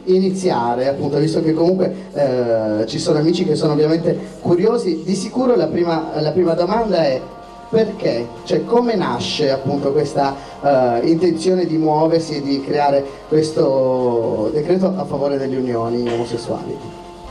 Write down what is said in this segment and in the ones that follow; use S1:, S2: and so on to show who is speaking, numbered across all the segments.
S1: iniziare, appunto, visto che comunque ci sono amici che sono ovviamente curiosi, di sicuro la prima domanda è: perché? Cioè, come nasce appunto questa intenzione di muoversi e di creare questo decreto a favore delle unioni omosessuali?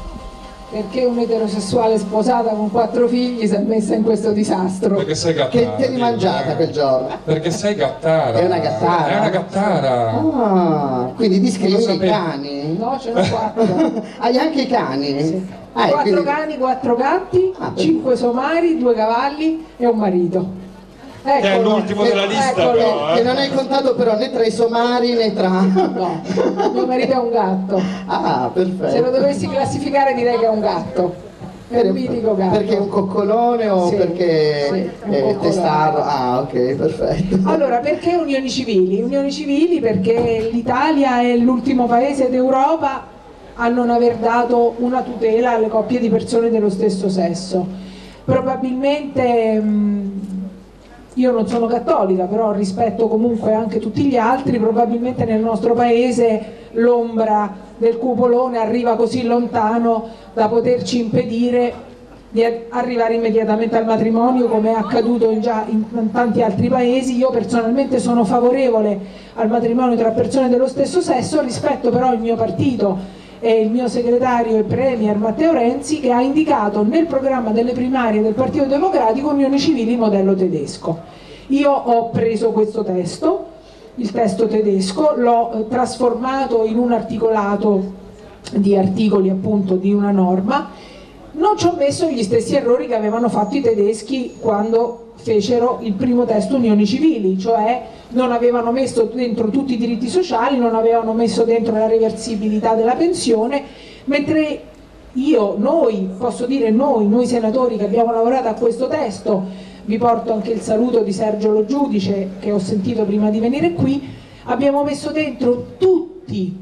S2: Perché un'eterosessuale sposata con 4 figli si è messa in questo disastro?
S3: Perché sei gattara.
S1: Che te l'hai mangiata quel giorno?
S3: Perché sei gattara.
S1: È una gattara?
S3: È una gattara.
S1: Ah, quindi discrimini i cani?
S2: No, ce n'ho 4.
S1: Hai anche i cani?
S2: Sì.
S1: Ah,
S2: 4
S1: quindi...
S2: cani, 4 gatti, 5 somari, 2 cavalli e un marito.
S3: Che è l'ultimo della lista, però,
S1: Che non hai contato però né tra i somari né tra...
S2: No, mio marito è un gatto.
S1: Ah, perfetto.
S2: Se lo dovessi classificare direi che è un gatto. È un mitico gatto.
S1: Perché è un coccolone o
S2: sì,
S1: perché
S2: sì,
S1: è testardo? Ah, ok, perfetto.
S2: Allora, perché unioni civili? Unioni civili perché l'Italia è l'ultimo paese d'Europa a non aver dato una tutela alle coppie di persone dello stesso sesso. Probabilmente... io non sono cattolica, però rispetto comunque anche tutti gli altri, probabilmente nel nostro paese l'ombra del cupolone arriva così lontano da poterci impedire di arrivare immediatamente al matrimonio, come è accaduto già in tanti altri paesi. Io personalmente sono favorevole al matrimonio tra persone dello stesso sesso, rispetto però il mio partito e il mio segretario e premier Matteo Renzi, che ha indicato nel programma delle primarie del Partito Democratico unioni civili modello tedesco. Io ho preso questo testo, il testo tedesco, l'ho trasformato in un articolato di articoli appunto di una norma. Non ci ho messo gli stessi errori che avevano fatto i tedeschi quando fecero il primo testo unioni civili, cioè non avevano messo dentro tutti i diritti sociali, non avevano messo dentro la reversibilità della pensione, mentre noi senatori che abbiamo lavorato a questo testo, vi porto anche il saluto di Sergio Lo Giudice che ho sentito prima di venire qui, abbiamo messo dentro tutti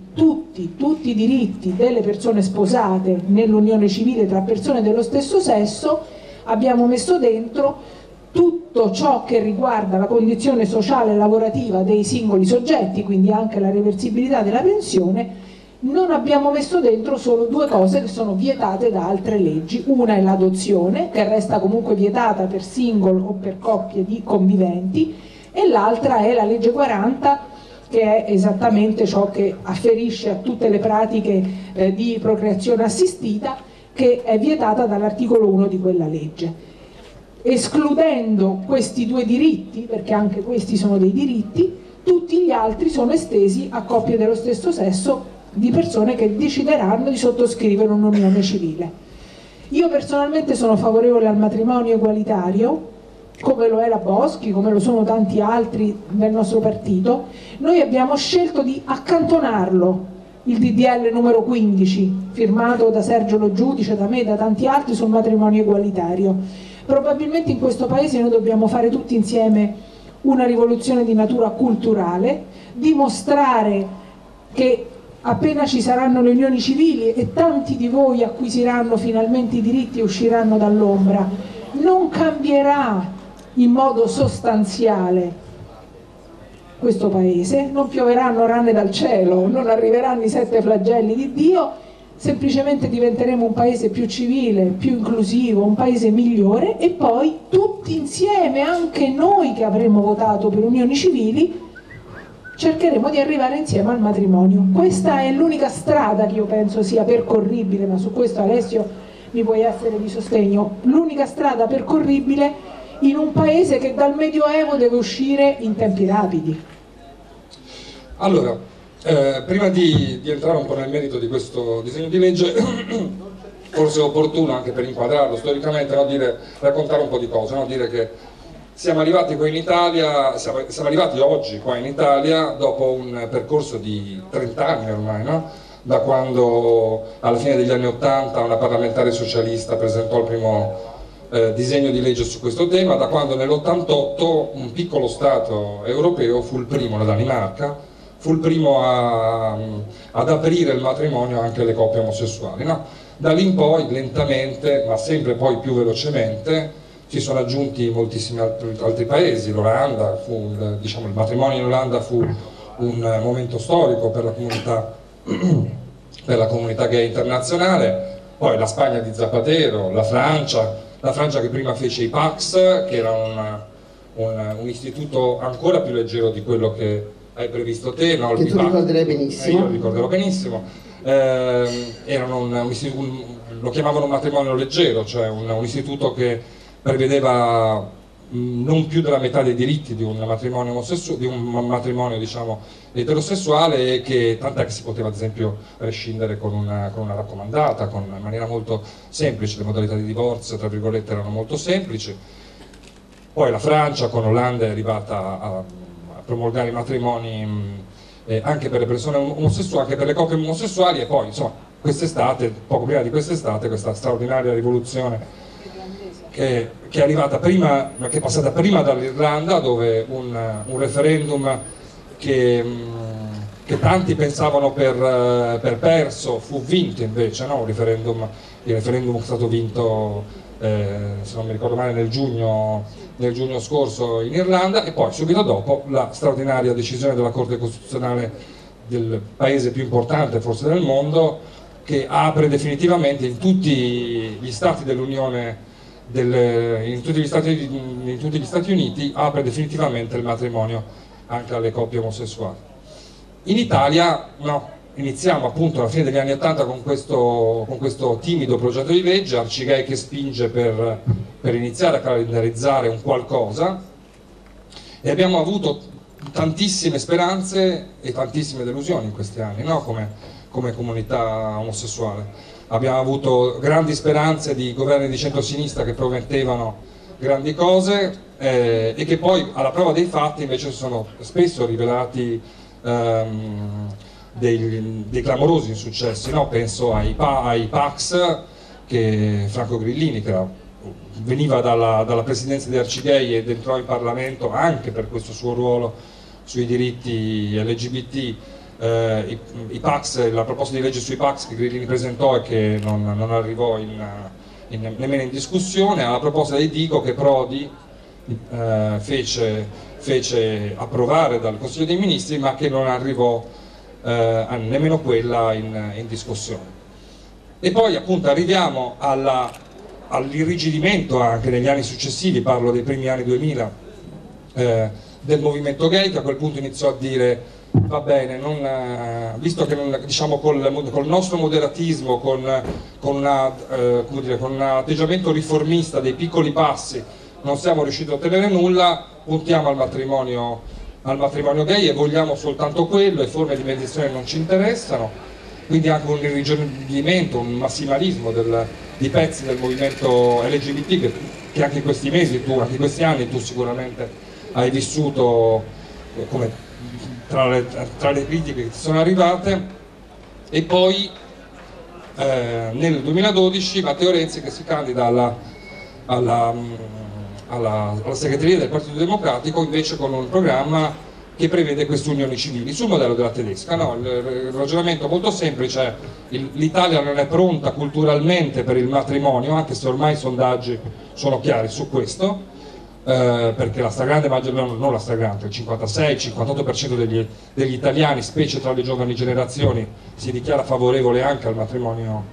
S2: i diritti delle persone sposate nell'unione civile tra persone dello stesso sesso, abbiamo messo dentro tutto ciò che riguarda la condizione sociale e lavorativa dei singoli soggetti, quindi anche la reversibilità della pensione. Non abbiamo messo dentro solo 2 cose che sono vietate da altre leggi. Una è l'adozione, che resta comunque vietata per single o per coppie di conviventi, e l'altra è la legge 40, che è esattamente ciò che afferisce a tutte le pratiche di procreazione assistita, che è vietata dall'articolo 1 di quella legge. Escludendo questi 2 diritti, perché anche questi sono dei diritti, tutti gli altri sono estesi a coppie dello stesso sesso di persone che decideranno di sottoscrivere un'unione civile. Io personalmente sono favorevole al matrimonio egualitario, come lo è la Boschi, come lo sono tanti altri del nostro partito. Noi abbiamo scelto di accantonarlo, il DDL numero 15, firmato da Sergio Lo Giudice, da me e da tanti altri, sul matrimonio egualitario. Probabilmente in questo paese noi dobbiamo fare tutti insieme una rivoluzione di natura culturale, dimostrare che appena ci saranno le unioni civili e tanti di voi acquisiranno finalmente i diritti e usciranno dall'ombra, non cambierà in modo sostanziale questo paese, non pioveranno rane dal cielo, non arriveranno i 7 flagelli di Dio, semplicemente diventeremo un paese più civile, più inclusivo, un paese migliore, e poi tutti insieme, anche noi che avremmo votato per unioni civili, cercheremo di arrivare insieme al matrimonio. Questa è l'unica strada che io penso sia percorribile, ma su questo Alessio mi puoi essere di sostegno, l'unica strada percorribile in un paese che dal Medioevo deve uscire in tempi rapidi.
S3: Allora, prima di entrare un po' nel merito di questo disegno di legge, forse è opportuno anche per inquadrarlo storicamente, no, raccontare un po' di cose, no? Dire che siamo arrivati qua in Italia, siamo arrivati oggi qua in Italia dopo un percorso di 30 anni ormai, no? Da quando alla fine degli anni 80 una parlamentare socialista presentò il primo disegno di legge su questo tema, da quando nell'88 un piccolo Stato europeo fu il primo, la Danimarca, fu il primo ad aprire il matrimonio anche alle coppie omosessuali, no? Da lì in poi, lentamente, ma sempre poi più velocemente, si sono aggiunti moltissimi altri paesi. L'Olanda, il matrimonio in Olanda fu un momento storico per la comunità per la comunità gay internazionale, poi la Spagna di Zapatero, la Francia che prima fece i Pax, che era un istituto ancora più leggero di quello che hai previsto te, no?
S1: Che tu ricorderai benissimo.
S3: Io lo ricorderò benissimo. Erano lo chiamavano un matrimonio leggero, cioè un istituto che prevedeva non più della metà dei diritti di un matrimonio diciamo eterosessuale, che tant'è che si poteva ad esempio rescindere con una raccomandata, in maniera molto semplice. Le modalità di divorzio tra virgolette erano molto semplici. Poi la Francia con Hollande è arrivata a promulgare i matrimoni anche per le persone omosessuali, anche per le coppie omosessuali, e poi insomma quest'estate, poco prima di quest'estate, questa straordinaria rivoluzione che è arrivata prima, che è passata prima dall'Irlanda, dove un referendum che tanti pensavano per perso fu vinto invece, no? Il referendum è stato vinto, se non mi ricordo male, nel giugno scorso in Irlanda, e poi subito dopo la straordinaria decisione della Corte Costituzionale del paese più importante forse del mondo, che apre definitivamente in tutti gli stati dell'Unione, in tutti gli Stati Uniti, apre definitivamente il matrimonio anche alle coppie omosessuali. In Italia no, iniziamo appunto alla fine degli anni '80 con questo timido progetto di legge, Arcigay che spinge per iniziare a calendarizzare un qualcosa, e abbiamo avuto tantissime speranze e tantissime delusioni in questi anni, no? come comunità omosessuale. Abbiamo avuto grandi speranze di governi di centrosinistra che promettevano grandi cose e che poi alla prova dei fatti invece sono spesso rivelati dei clamorosi insuccessi, no? Penso ai Pax, che Franco Grillini, che veniva dalla presidenza di Arcigay ed entrò in Parlamento anche per questo suo ruolo sui diritti LGBT. I Pax, la proposta di legge sui Pax che Grillini presentò e che non arrivò nemmeno in discussione, alla proposta dei Dico che Prodi fece approvare dal Consiglio dei Ministri, ma che non arrivò nemmeno quella in discussione. E poi appunto arriviamo all'irrigidimento anche negli anni successivi, parlo dei primi anni 2000, del movimento gay, che a quel punto iniziò a dire: va bene, visto che diciamo, col nostro moderatismo, con un atteggiamento riformista dei piccoli passi, non siamo riusciti a ottenere nulla, puntiamo al matrimonio gay e vogliamo soltanto quello, e forme di mediazione non ci interessano. Quindi anche un irrigidimento, un massimalismo di pezzi del movimento LGBT che anche in questi mesi, anche in questi anni tu sicuramente hai vissuto come tra le critiche che ti sono arrivate. E poi nel 2012 Matteo Renzi, che si candida alla segreteria del Partito Democratico, invece con un programma che prevede queste unioni civili sul modello della tedesca, no? Il ragionamento molto semplice è: l'Italia non è pronta culturalmente per il matrimonio, anche se ormai i sondaggi sono chiari su questo, perché la stragrande maggioranza, non la stragrande, il 56-58% degli italiani, specie tra le giovani generazioni, si dichiara favorevole anche al matrimonio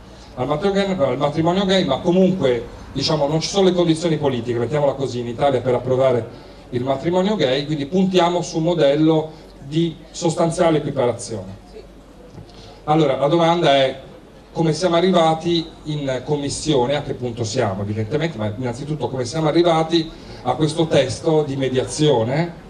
S3: gay, ma comunque diciamo non ci sono le condizioni politiche, mettiamola così, in Italia per approvare il matrimonio gay, quindi puntiamo su un modello di sostanziale equiparazione. Allora la domanda è: come siamo arrivati in commissione, a che punto siamo evidentemente, ma innanzitutto come siamo arrivati a questo testo di mediazione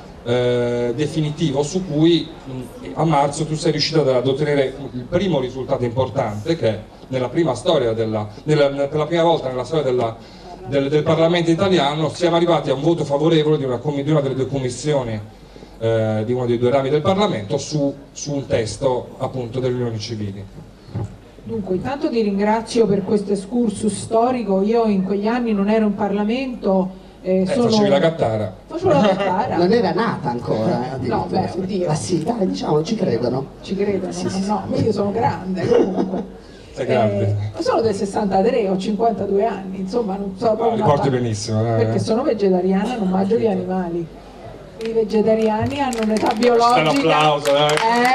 S3: definitivo, su cui a marzo tu sei riuscito ad ottenere il primo risultato importante, che nella prima storia per la prima volta nella storia del Parlamento italiano siamo arrivati a un voto favorevole di una delle due commissioni di uno dei due rami del Parlamento su un testo appunto delle unioni civili.
S2: Dunque, intanto ti ringrazio per questo excursus storico. Io in quegli anni non ero in Parlamento.
S3: Facevi la Gattara.
S2: Facevo la Gattara.
S1: Non era nata ancora.
S2: No, beh, oddio.
S1: Ma sì, dai, diciamo, ci credono.
S2: Ci credono?
S1: Sì,
S2: no, io sono grande comunque.
S3: Sei grande.
S2: Sono del 63, ho 52 anni, insomma non so proprio.
S3: Ricordi benissimo.
S2: Perché sono vegetariana, non mangio gli animali. I vegetariani hanno un'età biologica.
S3: Un applauso, dai.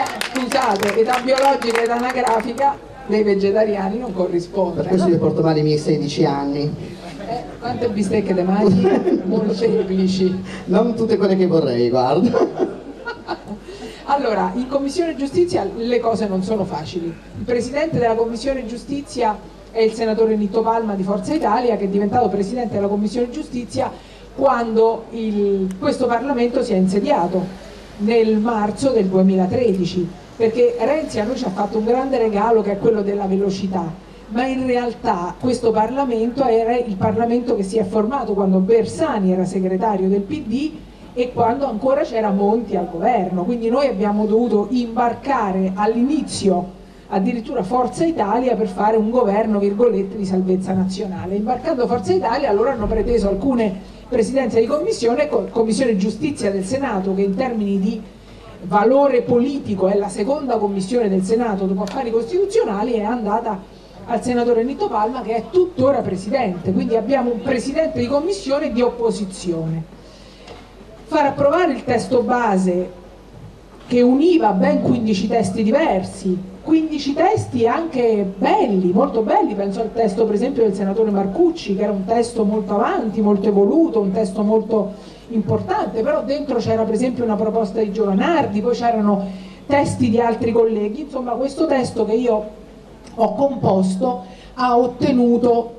S2: scusate, età biologica e età anagrafica dei vegetariani non corrisponde.
S1: Per questo io porto male i miei 16 anni.
S2: Quante bistecche te mangi? Molteplici.
S1: Non tutte quelle che vorrei, guarda.
S2: Allora, in Commissione Giustizia le cose non sono facili. Il Presidente della Commissione Giustizia è il senatore Nitto Palma di Forza Italia, che è diventato Presidente della Commissione Giustizia quando questo Parlamento si è insediato nel marzo del 2013, perché Renzi a noi ci ha fatto un grande regalo che è quello della velocità, ma in realtà questo Parlamento era il Parlamento che si è formato quando Bersani era segretario del PD e quando ancora c'era Monti al governo, quindi noi abbiamo dovuto imbarcare all'inizio addirittura Forza Italia per fare un governo, virgolette, di salvezza nazionale. Imbarcando Forza Italia allora hanno preteso alcune presidenze di commissione, Commissione Giustizia del Senato, che in termini di valore politico è la seconda commissione del Senato dopo affari costituzionali, è andata al senatore Nitto Palma, che è tuttora presidente, quindi abbiamo un presidente di commissione di opposizione. Far approvare il testo base che univa ben 15 testi diversi, 15 testi anche belli, molto belli, penso al testo per esempio del senatore Marcucci, che era un testo molto avanti, molto evoluto, un testo molto importante, però dentro c'era per esempio una proposta di Giovanardi, poi c'erano testi di altri colleghi, insomma questo testo che io ho composto ha ottenuto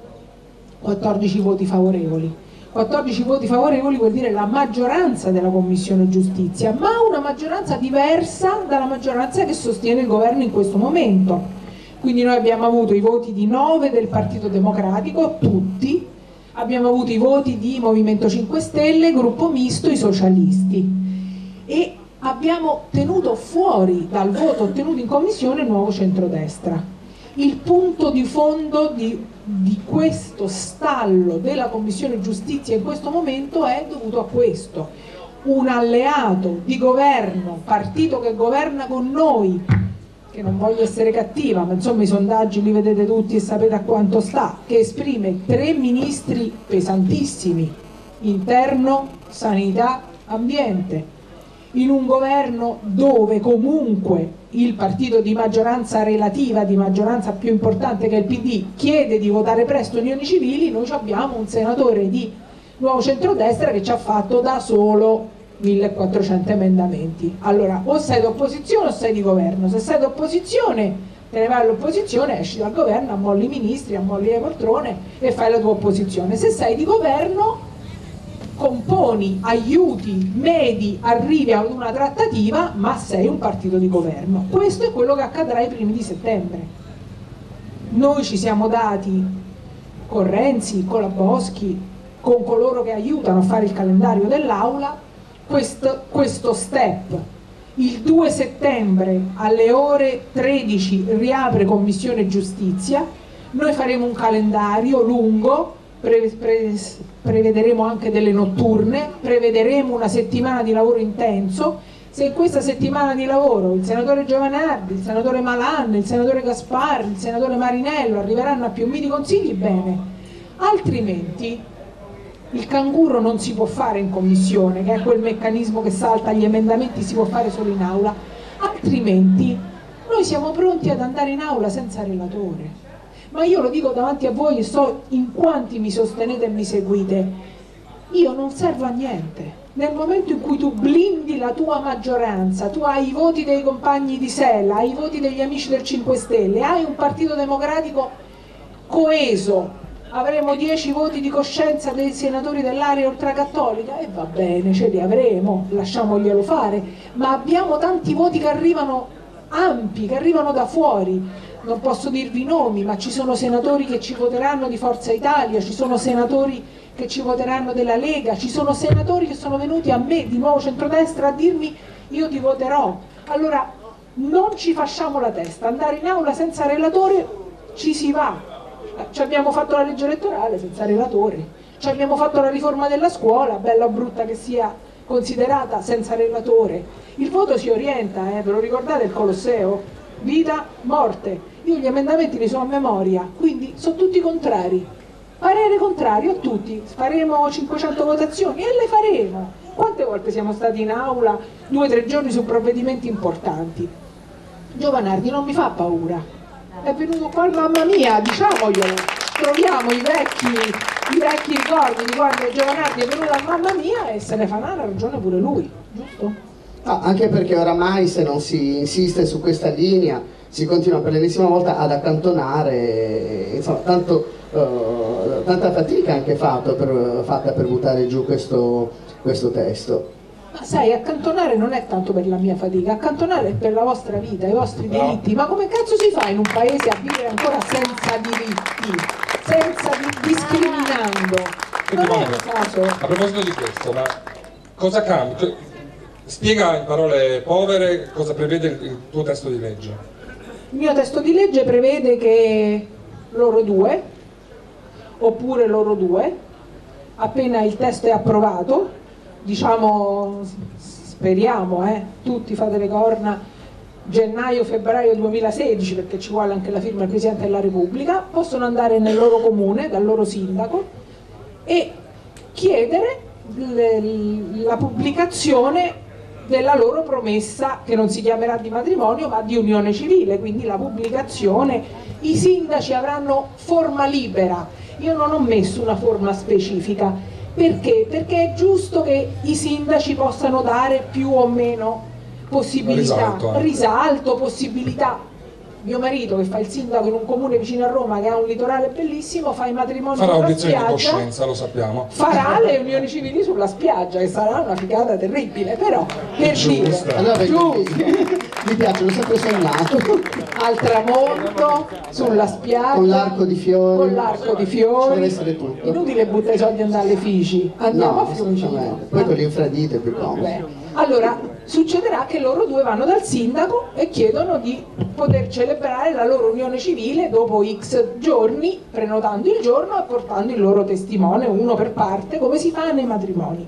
S2: 14 voti favorevoli. 14 voti favorevoli vuol dire la maggioranza della Commissione Giustizia, ma una maggioranza diversa dalla maggioranza che sostiene il governo in questo momento. Quindi noi abbiamo avuto i voti di 9 del Partito Democratico, tutti, abbiamo avuto i voti di Movimento 5 Stelle, Gruppo Misto, i socialisti, e abbiamo tenuto fuori dal voto ottenuto in Commissione il Nuovo Centrodestra. Il punto di fondo di questo stallo della Commissione Giustizia in questo momento è dovuto a questo: un alleato di governo, partito che governa con noi, che non voglio essere cattiva, ma insomma i sondaggi li vedete tutti e sapete a quanto sta, che esprime 3 ministri pesantissimi, interno, sanità, ambiente, in un governo dove comunque il partito di maggioranza relativa, di maggioranza più importante che è il PD, chiede di votare presto unioni civili. Noi abbiamo un senatore di Nuovo Centrodestra che ci ha fatto da solo 1400 emendamenti. Allora, o sei d'opposizione o sei di governo. Se sei d'opposizione te ne vai all'opposizione, esci dal governo, ammolli i ministri, ammolli le poltrone e fai la tua opposizione. Se sei di governo componi, aiuti, medi, arrivi ad una trattativa, ma sei un partito di governo. Questo è quello che accadrà ai primi di settembre. Noi ci siamo dati con Renzi, con la Boschi, con coloro che aiutano a fare il calendario dell'Aula, questo step. Il 2 settembre alle ore 13 riapre Commissione Giustizia, noi faremo un calendario lungo, prevederemo anche delle notturne, prevederemo una settimana di lavoro intenso. Se in questa settimana di lavoro il senatore Giovanardi, il senatore Malan, il senatore Gasparri, il senatore Marinello arriveranno a più miti consigli, bene, altrimenti il canguro non si può fare in commissione, che è quel meccanismo che salta gli emendamenti, si può fare solo in aula, altrimenti noi siamo pronti ad andare in aula senza relatore. Ma io lo dico davanti a voi e so in quanti mi sostenete e mi seguite, io non servo a niente. Nel momento in cui tu blindi la tua maggioranza, tu hai i voti dei compagni di Sella, hai i voti degli amici del 5 Stelle, hai un partito democratico coeso, avremo 10 voti di coscienza dei senatori dell'area ultracattolica e va bene, ce li avremo, lasciamoglielo fare, ma abbiamo tanti voti che arrivano ampi, che arrivano da fuori. Non posso dirvi i nomi, ma ci sono senatori che ci voteranno di Forza Italia, ci sono senatori che ci voteranno della Lega, ci sono senatori che sono venuti a me di Nuovo Centrodestra a dirmi io ti voterò. Allora non ci facciamo la testa, andare in aula senza relatore ci si va. Ci abbiamo fatto la legge elettorale senza relatore, ci abbiamo fatto la riforma della scuola, bella o brutta che sia considerata, senza relatore. Il voto si orienta, ve lo ricordate il Colosseo? Vita, morte. Io gli emendamenti li so a memoria, quindi sono tutti contrari. Parere contrario a tutti. Faremo 500 votazioni e le faremo. Quante volte siamo stati in aula 2 o 3 giorni su provvedimenti importanti? Giovanardi non mi fa paura, è venuto qua, mamma mia, diciamoglielo, troviamo i vecchi ricordi di quando Giovanardi è venuto a mamma mia e se ne fa una ragione pure lui, giusto?
S1: No, anche perché oramai se non si insiste su questa linea si continua per l'ennesima volta ad accantonare, insomma, tanta fatica anche fatta per buttare giù questo testo.
S2: Ma sai, accantonare non è tanto per la mia fatica, accantonare è per la vostra vita, i vostri diritti. Ma come cazzo si fa in un paese a vivere ancora senza diritti, discriminando? Non è il caso.
S3: A proposito di questo, ma cosa cambia? Spiega in parole povere cosa prevede il tuo testo di legge.
S2: Il mio testo di legge prevede che loro due, oppure loro due, appena il testo è approvato, diciamo, speriamo, tutti fate le corna, gennaio-febbraio 2016, perché ci vuole anche la firma del Presidente della Repubblica, possono andare nel loro comune, dal loro sindaco, e chiedere la pubblicazione della loro promessa, che non si chiamerà di matrimonio ma di unione civile, quindi la pubblicazione. I sindaci avranno forma libera, io non ho messo una forma specifica. Perché? Perché è giusto che i sindaci possano dare più o meno possibilità, risalto, possibilità. Mio marito, che fa il sindaco in un comune vicino a Roma che ha un litorale bellissimo, fa i matrimoni
S3: sulla spiaggia.
S2: Farà
S3: obiezione di coscienza, lo sappiamo.
S2: Farà le unioni civili sulla spiaggia, che sarà una figata terribile, però per dire,
S1: allora, mi piace, l'ho sempre sognato.
S2: Al tramonto, sulla spiaggia,
S1: con l'arco di fiori.
S2: Con l'arco di fiori.
S1: Ci deve essere tutto.
S2: Inutile buttare i soldi e andare alle Fici. Andiamo
S1: No,
S2: a Fiumicino.
S1: poi con l'infradito è più comodo.
S2: Allora, succederà che loro due vanno dal sindaco e chiedono di poter celebrare la loro unione civile dopo X giorni, prenotando il giorno e portando il loro testimone, uno per parte, come si fa nei matrimoni.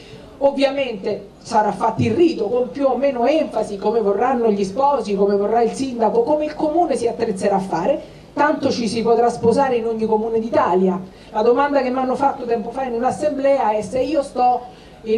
S2: Ovviamente sarà fatto il rito con più o meno enfasi, come vorranno gli sposi, come vorrà il sindaco, come il comune si attrezzerà a fare, tanto ci si potrà sposare in ogni comune d'Italia. La domanda che mi hanno fatto tempo fa in un'assemblea è: se io sto in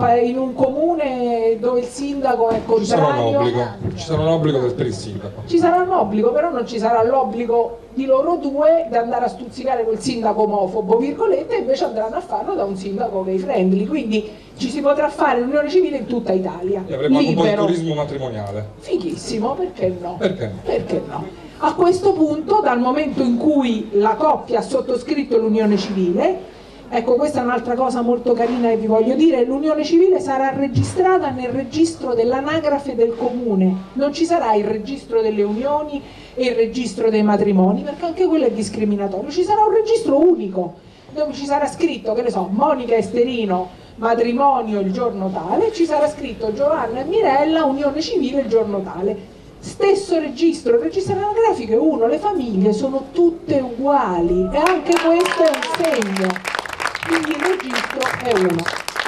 S2: un comune dove il sindaco è contrario,
S3: ci sarà un obbligo per il sindaco.
S2: Ci sarà un obbligo, però non ci sarà l'obbligo di loro due di andare a stuzzicare quel sindaco omofobo, virgolette, e invece andranno a farlo da un sindaco gay friendly, quindi ci si potrà fare l'unione civile in tutta Italia.
S3: E avremo anche un po' di turismo matrimoniale.
S2: Fighissimo, perché no?
S3: Perché?
S2: Perché no? A questo punto, dal momento in cui la coppia ha sottoscritto l'unione civile, ecco, questa è un'altra cosa molto carina che vi voglio dire: l'unione civile sarà registrata nel registro dell'anagrafe del comune, non ci sarà il registro delle unioni e il registro dei matrimoni, perché anche quello è discriminatorio. Ci sarà un registro unico dove ci sarà scritto, che ne so, Monica Esterino, matrimonio il giorno tale, ci sarà scritto Giovanna e Mirella, unione civile il giorno tale. Stesso registro, il registro anagrafico è uno, le famiglie sono tutte uguali e anche questo è un segno. Quindi il registro è uno.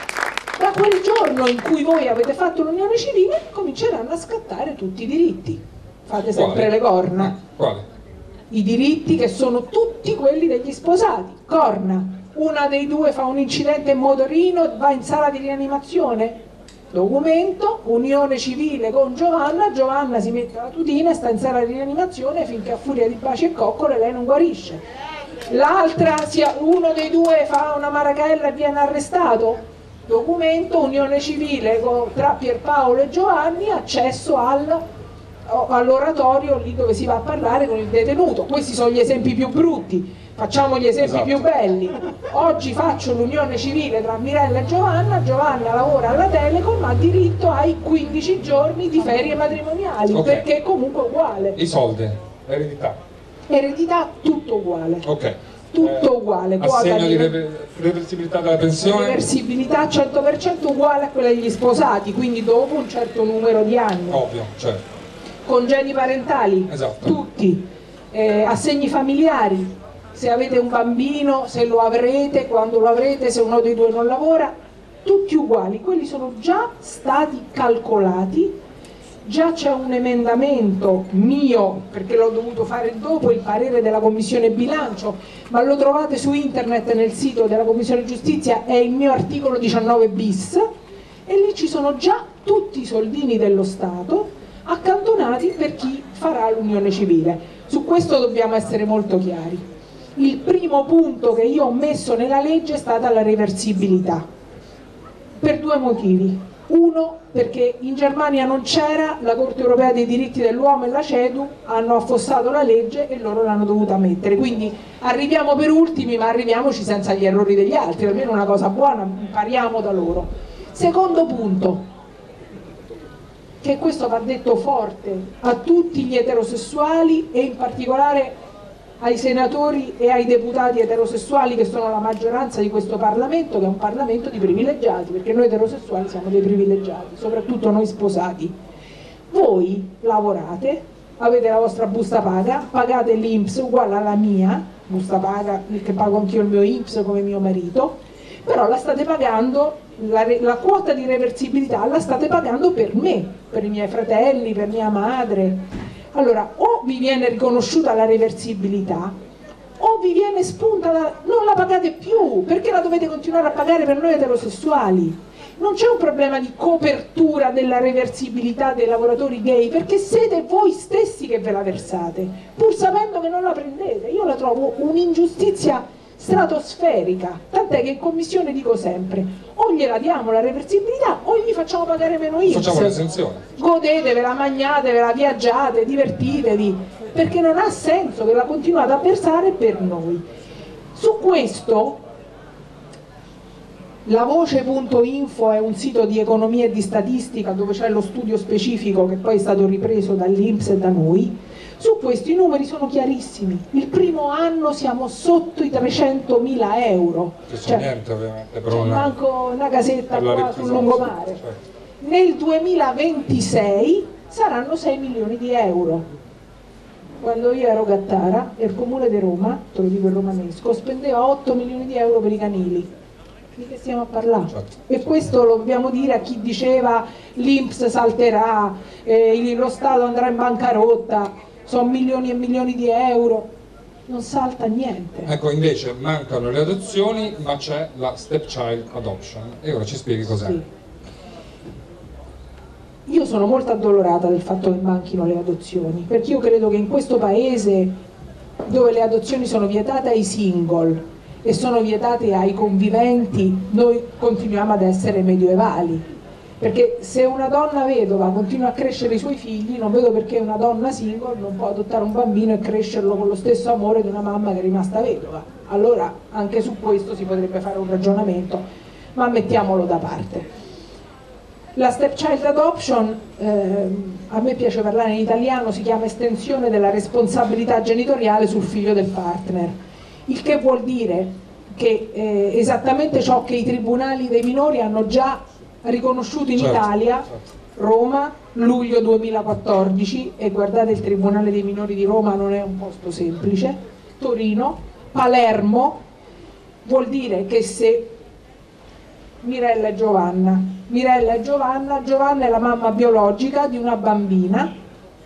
S2: Da quel giorno in cui voi avete fatto l'unione civile cominceranno a scattare tutti i diritti. Fate sempre le corna.
S3: Quali?
S2: I diritti che sono tutti quelli degli sposati. Corna. Una dei due fa un incidente in motorino e va in sala di rianimazione. Documento, unione civile con Giovanna, Giovanna si mette la tutina e sta in sala di rianimazione finché a furia di baci e coccole lei non guarisce. L'altra, uno dei due fa una marachella e viene arrestato. Documento, unione civile tra Pierpaolo e Giovanni, accesso all'oratorio lì dove si va a parlare con il detenuto. Questi sono gli esempi più brutti, facciamo gli esempi più belli. Oggi faccio l'unione civile tra Mirella e Giovanna, Giovanna lavora alla Telecom, ha diritto ai 15 giorni di ferie matrimoniali, perché è comunque uguale.
S3: I soldi,
S2: eredità, tutto uguale.
S3: Ok.
S2: Tutto uguale.
S3: Assegno di reversibilità della pensione?
S2: Reversibilità 100% uguale a quella degli sposati, quindi dopo un certo numero di anni.
S3: Ovvio, certo.
S2: Congedi parentali,
S3: esatto.
S2: Tutti. Assegni familiari, se avete un bambino, se lo avrete, quando lo avrete, se uno dei due non lavora, tutti uguali. Quelli sono già stati calcolati. Già c'è un emendamento mio, perché l'ho dovuto fare dopo il parere della Commissione Bilancio, ma lo trovate su internet nel sito della Commissione Giustizia, è il mio articolo 19 bis, e lì ci sono già tutti i soldini dello Stato accantonati per chi farà l'unione civile. Su questo dobbiamo essere molto chiari. Il primo punto che io ho messo nella legge è stata la reversibilità, per due motivi. Uno, perché in Germania non c'era, la Corte Europea dei diritti dell'uomo e la CEDU hanno affossato la legge e loro l'hanno dovuta mettere, quindi arriviamo per ultimi, ma arriviamoci senza gli errori degli altri, almeno una cosa buona, impariamo da loro. Secondo punto, che questo va detto forte a tutti gli eterosessuali e in particolare ai senatori e ai deputati eterosessuali che sono la maggioranza di questo Parlamento, che è un Parlamento di privilegiati, perché noi eterosessuali siamo dei privilegiati, soprattutto noi sposati. Voi lavorate, avete la vostra busta paga, pagate l'INPS uguale alla mia, busta paga che pago anch'io il mio INPS come mio marito, però la state pagando, la quota di reversibilità la state pagando per me, per i miei fratelli, per mia madre. Allora, o vi viene riconosciuta la reversibilità, o vi viene spunta, non la pagate più, perché la dovete continuare a pagare per noi eterosessuali. Non c'è un problema di copertura della reversibilità dei lavoratori gay, perché siete voi stessi che ve la versate, pur sapendo che non la prendete. Io la trovo un'ingiustizia stratosferica, tant'è che in commissione dico sempre: o gliela diamo la reversibilità o gli facciamo pagare meno INPS.
S3: Facciamo l'esenzione.
S2: Godetevela, magnatevela, viaggiate, divertitevi, perché non ha senso che la continuate a versare per noi. Su questo la voce.info è un sito di economia e di statistica dove c'è lo studio specifico che poi è stato ripreso dall'INPS e da noi. Su questo i numeri sono chiarissimi. Il primo anno siamo sotto i 300.000 euro.
S3: Che sono niente ovviamente, però
S2: manco una casetta qua sul lungomare.
S3: Certo.
S2: Nel 2026 saranno 6 milioni di euro. Quando io ero Gattara, il comune di Roma, te lo dico in romanesco, spendeva 8 milioni di euro per i canili. Di che stiamo a parlare?
S3: Certo.
S2: E questo lo dobbiamo dire a chi diceva l'INPS salterà, lo Stato andrà in bancarotta, sono milioni e milioni di euro. Non salta niente.
S3: Ecco, invece mancano le adozioni, ma c'è la stepchild adoption. E ora ci spieghi cos'è.
S2: Sì. Io sono molto addolorata del fatto che manchino le adozioni, perché io credo che in questo paese, dove le adozioni sono vietate ai single e sono vietate ai conviventi, noi continuiamo ad essere medievali. Perché se una donna vedova continua a crescere i suoi figli, non vedo perché una donna single non può adottare un bambino e crescerlo con lo stesso amore di una mamma che è rimasta vedova. Allora anche su questo si potrebbe fare un ragionamento, ma mettiamolo da parte. La stepchild adoption, a me piace parlare in italiano, si chiama estensione della responsabilità genitoriale sul figlio del partner, il che vuol dire che esattamente ciò che i tribunali dei minori hanno già riconosciuto in Italia, Roma, luglio 2014, e guardate il Tribunale dei minori di Roma non è un posto semplice, Torino, Palermo, vuol dire che se Mirella e Giovanna è la mamma biologica di una bambina,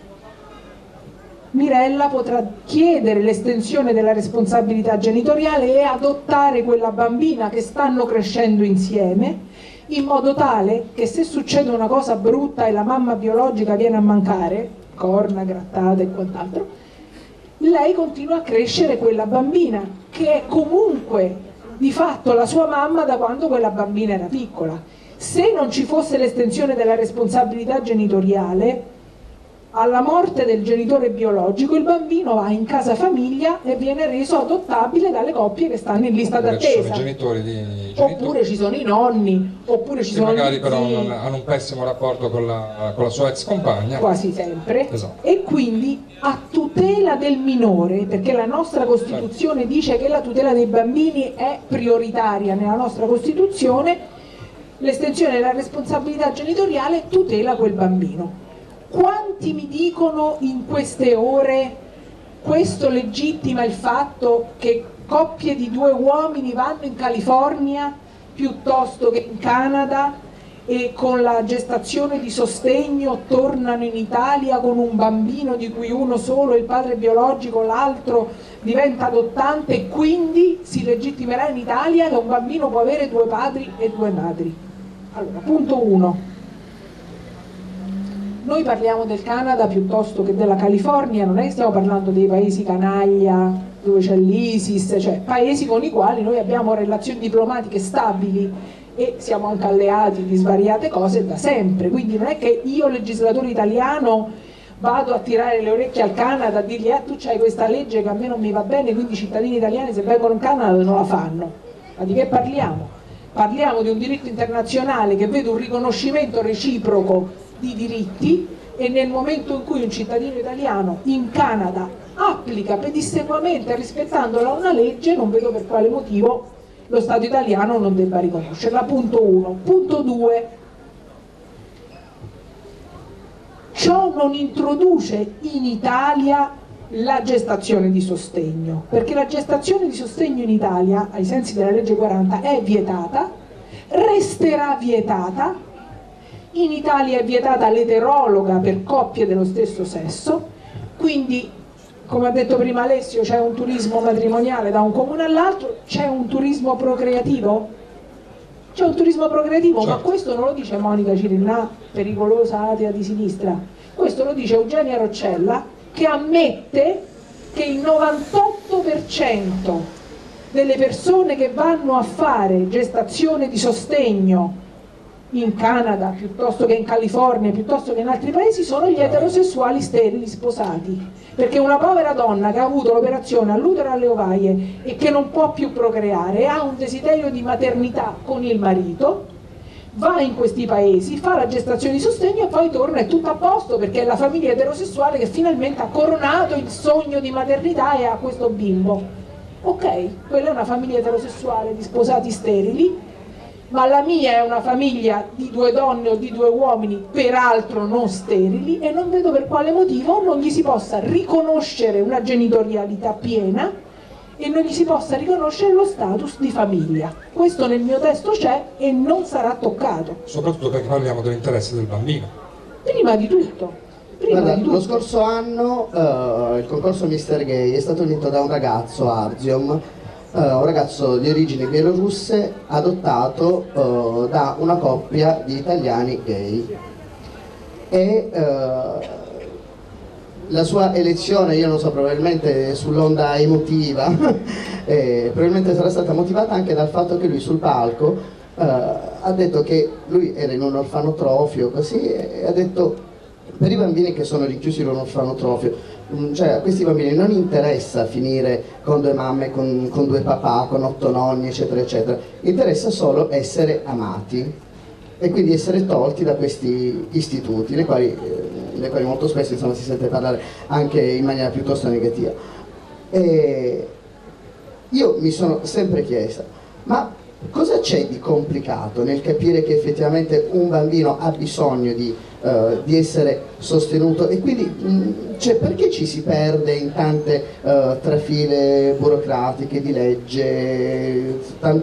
S2: Mirella potrà chiedere l'estensione della responsabilità genitoriale e adottare quella bambina che stanno crescendo insieme, in modo tale che se succede una cosa brutta e la mamma biologica viene a mancare, corna grattate e quant'altro, lei continua a crescere quella bambina, che è comunque di fatto la sua mamma da quando quella bambina era piccola. Se non ci fosse l'estensione della responsabilità genitoriale, alla morte del genitore biologico il bambino va in casa famiglia e viene reso adottabile dalle coppie che stanno in lista d'attesa. Oppure ci sono i nonni, oppure ci sono
S3: magari
S2: gli
S3: però
S2: zii,
S3: hanno un pessimo rapporto con la sua ex compagna.
S2: quasi sempre.
S3: Esatto.
S2: E quindi a tutela del minore, perché la nostra Costituzione dice che la tutela dei bambini è prioritaria nella nostra Costituzione, l'estensione della responsabilità genitoriale tutela quel bambino. Quanti mi dicono in queste ore questo legittima il fatto che coppie di due uomini vanno in California piuttosto che in Canada e con la gestazione di sostegno tornano in Italia con un bambino di cui uno solo è il padre biologico, l'altro diventa adottante e quindi si legittimerà in Italia che un bambino può avere due padri e due madri? Allora, punto 1. Noi parliamo del Canada piuttosto che della California, non è che stiamo parlando dei paesi canaglia dove c'è l'ISIS, cioè paesi con i quali noi abbiamo relazioni diplomatiche stabili e siamo anche alleati di svariate cose da sempre, quindi non è che io legislatore italiano vado a tirare le orecchie al Canada a dirgli tu c'hai questa legge che a me non mi va bene, quindi i cittadini italiani se vengono in Canada non la fanno. Ma di che parliamo? Parliamo di un diritto internazionale che vede un riconoscimento reciproco di diritti, e nel momento in cui un cittadino italiano in Canada applica pedissequamente rispettandola una legge, non vedo per quale motivo lo Stato italiano non debba riconoscerla. Punto 1. Punto 2. Ciò non introduce in Italia la gestazione di sostegno, perché la gestazione di sostegno in Italia, ai sensi della legge 40, è vietata, resterà vietata. In Italia è vietata l'eterologa per coppie dello stesso sesso, quindi come ha detto prima Alessio c'è un turismo matrimoniale da un comune all'altro, c'è un turismo procreativo? C'è un turismo procreativo, certo. Ma questo non lo dice Monica Cirinnà, pericolosa atea di sinistra, questo lo dice Eugenia Roccella, che ammette che il 98% delle persone che vanno a fare gestazione di sostegno in Canada, piuttosto che in California, piuttosto che in altri paesi, sono gli eterosessuali sterili sposati, perché una povera donna che ha avuto l'operazione all'utero e alle ovaie e che non può più procreare, ha un desiderio di maternità con il marito, va in questi paesi, fa la gestazione di sostegno e poi torna, è tutto a posto, perché è la famiglia eterosessuale che finalmente ha coronato il sogno di maternità e ha questo bimbo. Ok, quella è una famiglia eterosessuale di sposati sterili, ma la mia è una famiglia di 2 donne o di 2 uomini, peraltro non sterili, e non vedo per quale motivo non gli si possa riconoscere una genitorialità piena e non gli si possa riconoscere lo status di famiglia. Questo nel mio testo c'è e non sarà toccato.
S3: Soprattutto perché parliamo dell'interesse del bambino.
S2: Prima di tutto.
S1: Guarda, lo scorso anno il concorso Mister Gay è stato vinto da un ragazzo, Arziom, un ragazzo di origini bielorusse adottato da una coppia di italiani gay, e la sua elezione, io non so, probabilmente sull'onda emotiva probabilmente sarà stata motivata anche dal fatto che lui sul palco ha detto che lui era in un orfanotrofio così, e ha detto per i bambini che sono rinchiusi in un orfanotrofio, cioè a questi bambini non interessa finire con 2 mamme, con 2 papà, con 8 nonni eccetera eccetera, interessa solo essere amati e quindi essere tolti da questi istituti, nei quali molto spesso insomma, si sente parlare anche in maniera piuttosto negativa. E io mi sono sempre chiesta, ma cosa c'è di complicato nel capire che effettivamente un bambino ha bisogno di essere sostenuto, e quindi cioè, perché ci si perde in tante trafile burocratiche di legge,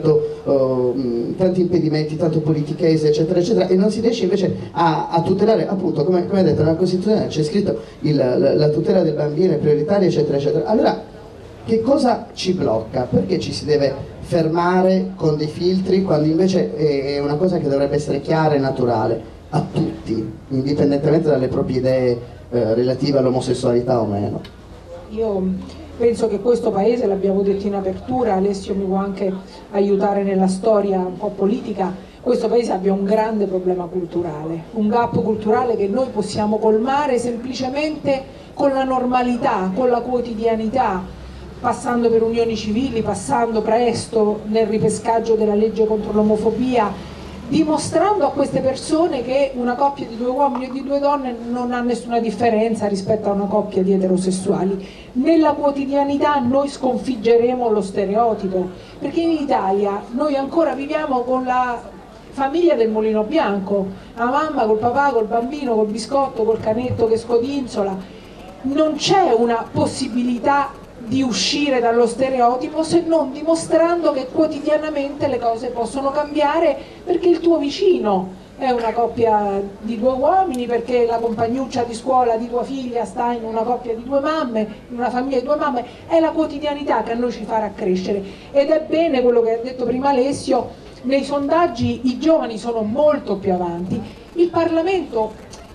S1: tanti impedimenti, tanto politichese eccetera eccetera, e non si riesce invece a tutelare, appunto come ha detto nella Costituzione c'è scritto la tutela del bambino è prioritaria eccetera eccetera. Allora che cosa ci blocca? Perché ci si deve fermare con dei filtri quando invece è una cosa che dovrebbe essere chiara e naturale a tutti, indipendentemente dalle proprie idee relative all'omosessualità o meno?
S2: Io penso che questo paese, l'abbiamo detto in apertura, Alessio mi può anche aiutare nella storia un po' politica, questo paese abbia un grande problema culturale, un gap culturale che noi possiamo colmare semplicemente con la normalità, con la quotidianità, passando per unioni civili, passando presto nel ripescaggio della legge contro l'omofobia, dimostrando a queste persone che una coppia di 2 uomini e di 2 donne non ha nessuna differenza rispetto a una coppia di eterosessuali. Nella quotidianità noi sconfiggeremo lo stereotipo, perché in Italia noi ancora viviamo con la famiglia del mulino bianco, la mamma col papà, col bambino, col biscotto, col canetto che scodinzola. Non c'è una possibilità di uscire dallo stereotipo se non dimostrando che quotidianamente le cose possono cambiare, perché il tuo vicino è una coppia di 2 uomini, perché la compagnuccia di scuola di tua figlia sta in una coppia di 2 mamme, in una famiglia di 2 mamme. È la quotidianità che a noi ci farà crescere, ed è bene quello che ha detto prima Alessio, nei sondaggi i giovani sono molto più avanti. Il Parlamento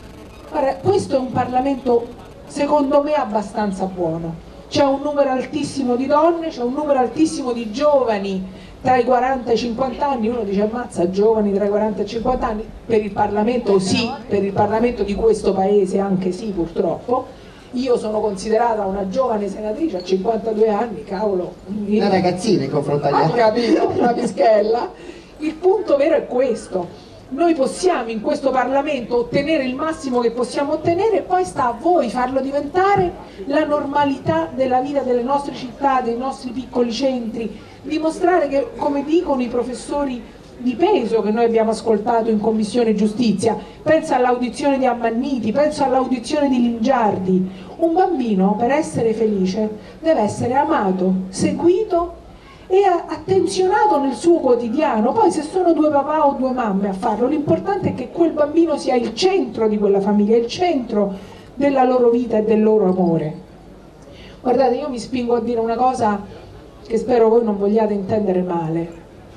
S2: Guarda, questo è un Parlamento secondo me abbastanza buono. C'è un numero altissimo di donne, c'è un numero altissimo di giovani tra i 40 e i 50 anni. Uno dice ammazza, giovani tra i 40 e i 50 anni, per il Parlamento sì, per il Parlamento di questo paese anche sì, purtroppo. Io sono considerata una giovane senatrice a 52 anni, cavolo,
S1: una ragazzina in confronto agli altri.
S2: capito, una pischella. Il punto vero è questo: noi possiamo in questo Parlamento ottenere il massimo che possiamo ottenere e poi sta a voi farlo diventare la normalità della vita delle nostre città, dei nostri piccoli centri, dimostrare che, come dicono i professori di peso che noi abbiamo ascoltato in Commissione Giustizia, penso all'audizione di Ammanniti, penso all'audizione di Lingiardi, un bambino per essere felice deve essere amato, seguito e attenzionato nel suo quotidiano. Poi se sono due papà o due mamme a farlo, l'importante è che quel bambino sia il centro di quella famiglia, il centro della loro vita e del loro amore. Guardate, io mi spingo a dire una cosa che spero voi non vogliate intendere male,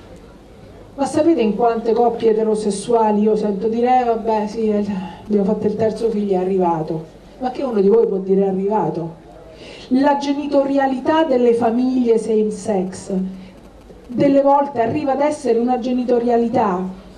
S2: ma sapete in quante coppie eterosessuali io sento dire vabbè sì, abbiamo fatto il terzo figlio, è arrivato. Ma che uno di voi può dire è arrivato? La genitorialità delle famiglie same sex delle volte arriva ad essere una genitorialità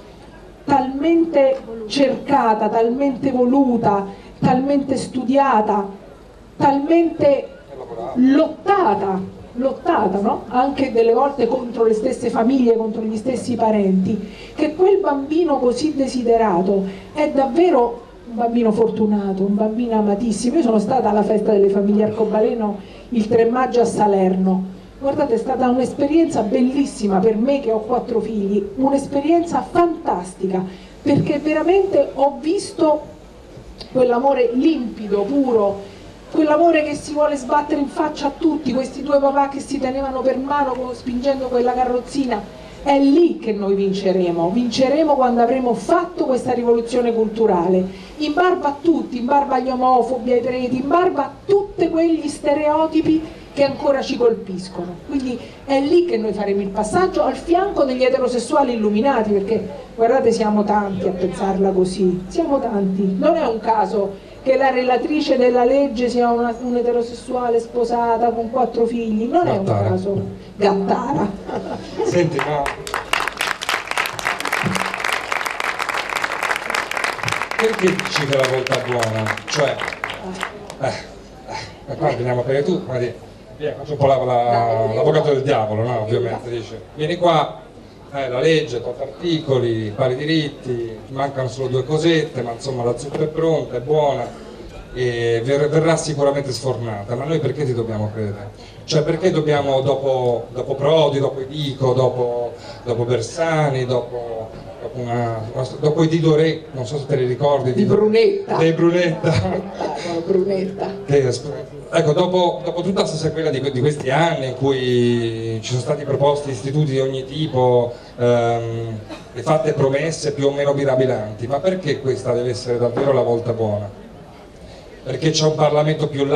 S2: talmente cercata, talmente voluta, talmente studiata, talmente lottata, no? Anche delle volte contro le stesse famiglie, contro gli stessi parenti, che quel bambino così desiderato è davvero un bambino fortunato, un bambino amatissimo. Io sono stata alla festa delle famiglie Arcobaleno il 3 maggio a Salerno. Guardate, è stata un'esperienza bellissima per me che ho 4 figli, un'esperienza fantastica, perché veramente ho visto quell'amore limpido, puro, quell'amore che si vuole sbattere in faccia a tutti, questi due papà che si tenevano per mano spingendo quella carrozzina. È lì che noi vinceremo quando avremo fatto questa rivoluzione culturale, in barba a tutti, in barba agli omofobi, ai preti, in barba a tutti quegli stereotipi che ancora ci colpiscono. Quindi è lì che noi faremo il passaggio, al fianco degli eterosessuali illuminati, perché guardate, siamo tanti a pensarla così, siamo tanti. Non è un caso che la relatrice della legge sia un eterosessuale sposata con 4 figli, non è un caso. Gattara.
S3: Senti, ma perché dici che la volta è buona? Cioè, qua veniamo a tu, faccio un po' l'avvocato del diavolo, no? Ovviamente dice, vieni qua, la legge, 8 articoli, pari diritti, mancano solo 2 cosette, ma insomma la zuppa è pronta, è buona e verrà sicuramente sfornata. Ma noi perché ti dobbiamo credere? Cioè perché dobbiamo, dopo Prodi, dopo Idico, dopo Bersani, dopo i Di Doré, non so se te li ricordi,
S2: di Brunetta.
S3: Dei Brunetta.
S2: Brunetta.
S3: Ecco, dopo tutta questa sequela di questi anni in cui ci sono stati proposti istituti di ogni tipo e fatte promesse più o meno mirabolanti, ma perché questa deve essere davvero la volta buona? Perché c'è il Parlamento più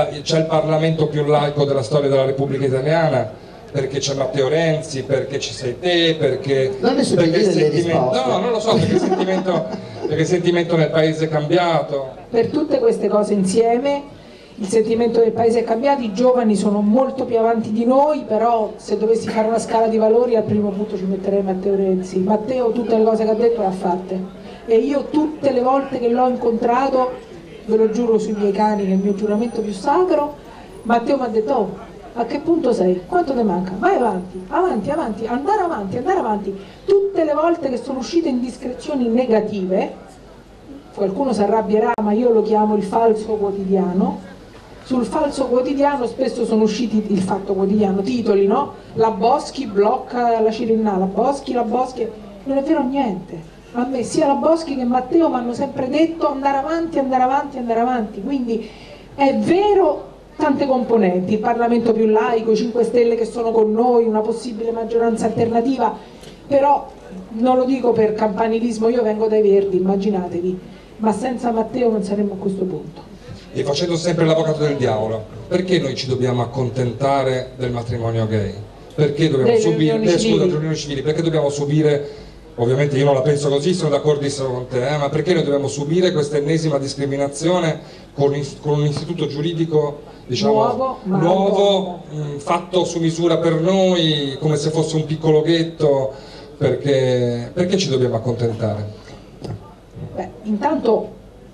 S3: laico della storia della Repubblica Italiana, perché c'è Matteo Renzi, perché ci sei te, perché
S1: non
S3: non lo so, perché il sentimento nel paese è cambiato.
S2: Per tutte queste cose insieme il sentimento del paese è cambiato, i giovani sono molto più avanti di noi, però se dovessi fare una scala di valori al primo punto ci metterei Matteo Renzi. Matteo tutte le cose che ha detto le ha fatte e io tutte le volte che l'ho incontrato, ve lo giuro sui miei cani, che è il mio giuramento più sacro, Matteo mi ha detto oh, a che punto sei? Quanto ti manca? Vai avanti, andare avanti. Tutte le volte che sono uscite indiscrezioni negative, qualcuno si arrabbierà ma io lo chiamo il falso quotidiano, sul falso quotidiano spesso sono usciti, il Fatto Quotidiano, titoli, no? La Boschi blocca la Cirinna, la Boschi, non è vero niente. A me sia la Boschi che Matteo mi hanno sempre detto andare avanti, quindi è vero tante componenti, il Parlamento più laico, i 5 Stelle che sono con noi, una possibile maggioranza alternativa, però non lo dico per campanilismo, io vengo dai Verdi, immaginatevi, ma senza Matteo non saremmo a questo punto.
S3: E facendo sempre l'avvocato del diavolo, perché noi ci dobbiamo accontentare del matrimonio gay? Perché dobbiamo subire, delle unioni civili, perché dobbiamo subire ovviamente io non la penso così, sono d'accordissimo con te, ma perché noi dobbiamo subire questa ennesima discriminazione con un istituto giuridico, diciamo, nuovo, fatto su misura per noi, come se fosse un piccolo ghetto, perché ci dobbiamo accontentare?
S2: Beh, intanto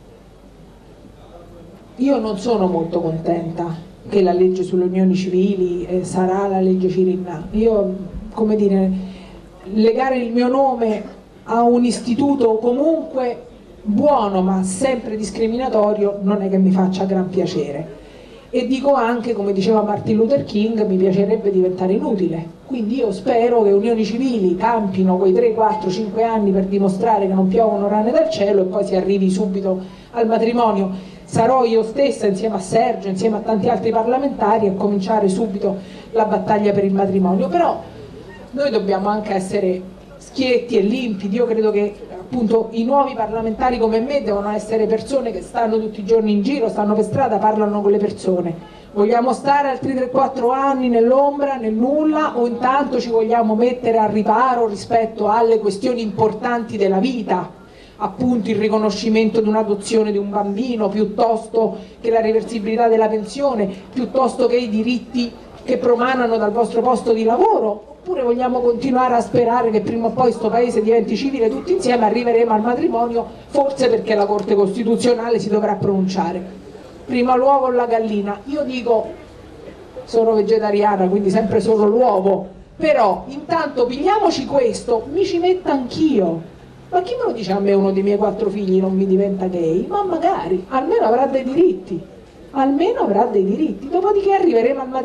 S2: io non sono molto contenta che la legge sulle unioni civili sarà la legge Cirinnà. Io, come dire, legare il mio nome a un istituto comunque buono ma sempre discriminatorio non è che mi faccia gran piacere. E dico anche, come diceva Martin Luther King, mi piacerebbe diventare inutile. Quindi io spero che unioni civili campino quei 3, 4, 5 anni per dimostrare che non piovono rane dal cielo e poi si arrivi subito al matrimonio. Sarò io stessa, insieme a Sergio, insieme a tanti altri parlamentari, a cominciare subito la battaglia per il matrimonio. Però noi dobbiamo anche essere schietti e limpidi. Io credo che appunto i nuovi parlamentari come me devono essere persone che stanno tutti i giorni in giro, stanno per strada, parlano con le persone. Vogliamo stare altri 3-4 anni nell'ombra, nel nulla, o intanto ci vogliamo mettere a riparo rispetto alle questioni importanti della vita, appunto il riconoscimento di un'adozione di un bambino, piuttosto che la reversibilità della pensione, piuttosto che i diritti che promanano dal vostro posto di lavoro? Oppure vogliamo continuare a sperare che prima o poi questo paese diventi civile tutti insieme, arriveremo al matrimonio, forse perché la Corte Costituzionale si dovrà pronunciare? Prima l'uovo o la gallina? Io dico, sono vegetariana, quindi sempre solo l'uovo, però intanto pigliamoci questo, mi ci metto anch'io. Ma chi me lo dice a me uno dei miei 4 figli non mi diventa gay? Ma magari, almeno avrà dei diritti. Almeno avrà dei diritti, dopodiché arriveremo al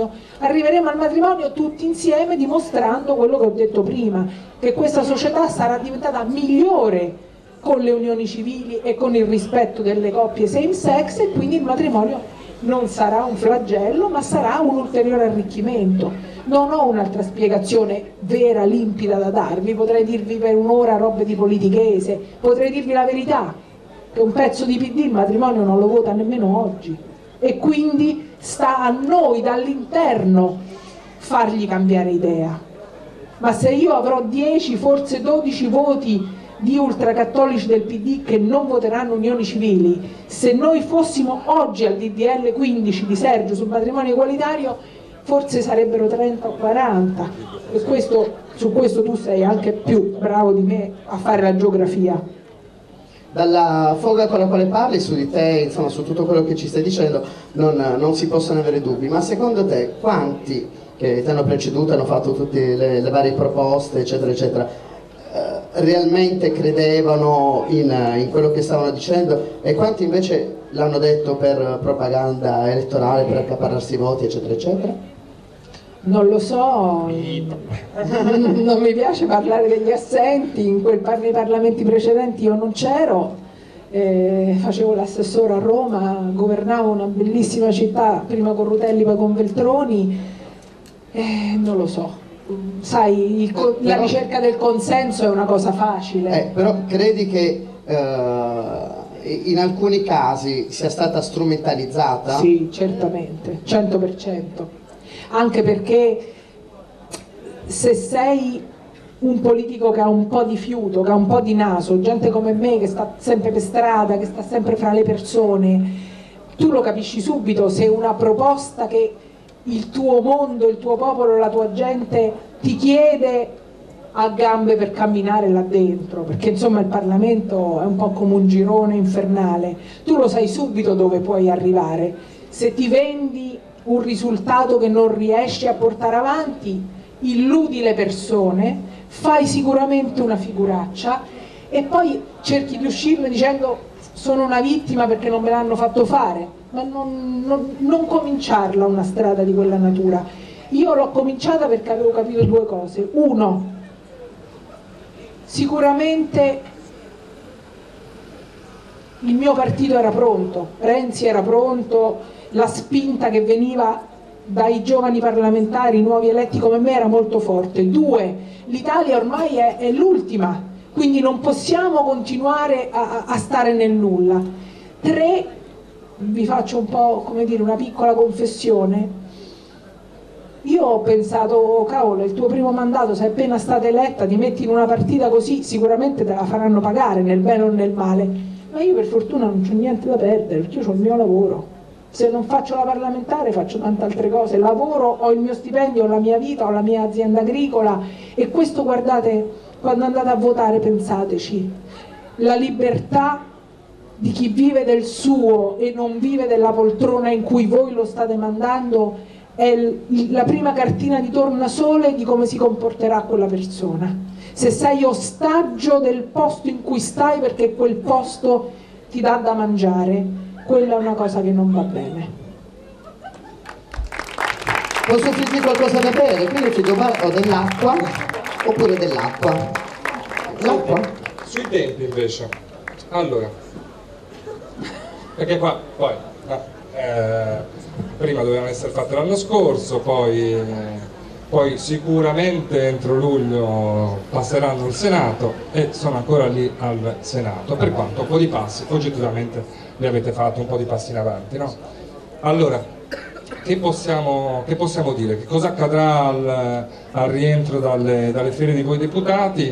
S2: matrimonio tutti insieme dimostrando quello che ho detto prima, che questa società sarà diventata migliore con le unioni civili e con il rispetto delle coppie same sex, e quindi il matrimonio non sarà un flagello ma sarà un ulteriore arricchimento. Non ho un'altra spiegazione vera, limpida da darvi, potrei dirvi per un'ora robe di politichese, potrei dirvi la verità, che un pezzo di PD il matrimonio non lo vota nemmeno oggi, e quindi sta a noi dall'interno fargli cambiare idea. Ma se io avrò 10, forse 12 voti di ultracattolici del PD che non voteranno unioni civili, se noi fossimo oggi al DDL 15 di Sergio sul matrimonio egualitario, forse sarebbero 30 o 40, e su questo tu sei anche più bravo di me a fare la geografia.
S1: Dalla foga con la quale parli su di te, insomma, su tutto quello che ci stai dicendo, non si possono avere dubbi, ma secondo te quanti che ti hanno preceduto, hanno fatto tutte le varie proposte, eccetera, eccetera, realmente credevano in quello che stavano dicendo, e quanti invece l'hanno detto per propaganda elettorale, per accaparrarsi i voti, eccetera, eccetera?
S2: Non lo so, non mi piace parlare degli assenti, nei parlamenti precedenti io non c'ero, facevo l'assessore a Roma, governavo una bellissima città, prima con Rutelli poi con Veltroni, non lo so, sai, la ricerca del consenso è una cosa facile.
S1: Però credi che in alcuni casi sia stata strumentalizzata?
S2: Sì, certamente, 100%. Anche perché se sei un politico che ha un po' di fiuto, che ha un po' di naso, gente come me che sta sempre per strada, che sta sempre fra le persone, tu lo capisci subito se una proposta che il tuo mondo, il tuo popolo, la tua gente ti chiede a gambe per camminare là dentro, perché insomma il Parlamento è un po' come un girone infernale, tu lo sai subito dove puoi arrivare. Se ti vendi un risultato che non riesci a portare avanti, illudi le persone, fai sicuramente una figuraccia e poi cerchi di uscirne dicendo sono una vittima perché non me l'hanno fatto fare, ma non cominciarla una strada di quella natura. Io l'ho cominciata perché avevo capito 2 cose. Uno, sicuramente il mio partito era pronto, Renzi era pronto, la spinta che veniva dai giovani parlamentari nuovi eletti come me era molto forte. 2, l'Italia ormai è l'ultima, quindi non possiamo continuare a stare nel nulla. 3, vi faccio un po', come dire, una piccola confessione, io ho pensato, oh, cavolo, il tuo primo mandato, sei appena stata eletta, ti metti in una partita così, sicuramente te la faranno pagare, nel bene o nel male. Ma io per fortuna non c'ho niente da perdere, perché io ho il mio lavoro. Se non faccio la parlamentare faccio tante altre cose, lavoro, ho il mio stipendio, ho la mia vita, ho la mia azienda agricola, e questo, guardate, quando andate a votare pensateci, la libertà di chi vive del suo e non vive della poltrona in cui voi lo state mandando è la prima cartina di tornasole di come si comporterà quella persona. Se sei ostaggio del posto in cui stai perché quel posto ti dà da mangiare, quella è una cosa che non va bene.
S1: Posso offrirti qualcosa da bere? Qui le chiedo o dell'acqua oppure dell'acqua? L'acqua?
S3: Sui tempi invece, allora, perché qua poi prima dovevano essere fatte l'anno scorso, poi sicuramente entro luglio passeranno al Senato e sono ancora lì al Senato, per quanto un po' di passi oggettivamente li avete fatto, un po' di passi in avanti, no? Allora, che possiamo dire? Che cosa accadrà al rientro dalle ferie di voi deputati?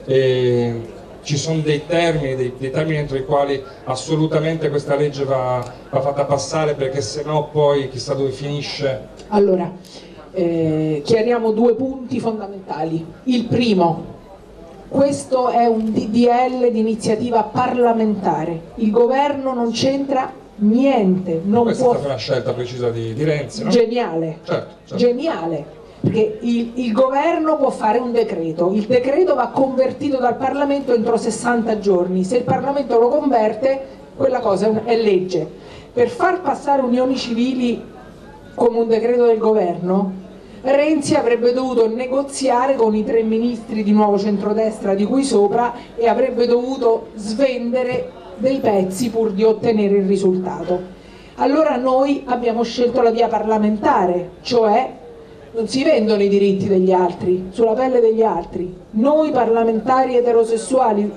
S3: Ci sono dei termini entro i quali assolutamente questa legge va fatta passare, perché sennò poi chissà dove finisce.
S2: Allora, chiariamo due punti fondamentali. Il primo, questo è un DDL di iniziativa parlamentare, il governo non c'entra niente, non
S3: questa
S2: può...
S3: è stata una scelta precisa di Renzi, no?
S2: Geniale,
S3: certo.
S2: Geniale, perché il governo può fare un decreto, il decreto va convertito dal Parlamento entro 60 giorni, se il Parlamento lo converte quella cosa è legge. Per far passare unioni civili come un decreto del governo, Renzi avrebbe dovuto negoziare con i 3 ministri di nuovo centrodestra di cui sopra e avrebbe dovuto svendere dei pezzi pur di ottenere il risultato. Allora noi abbiamo scelto la via parlamentare, cioè non si vendono i diritti degli altri, sulla pelle degli altri. Noi parlamentari eterosessuali,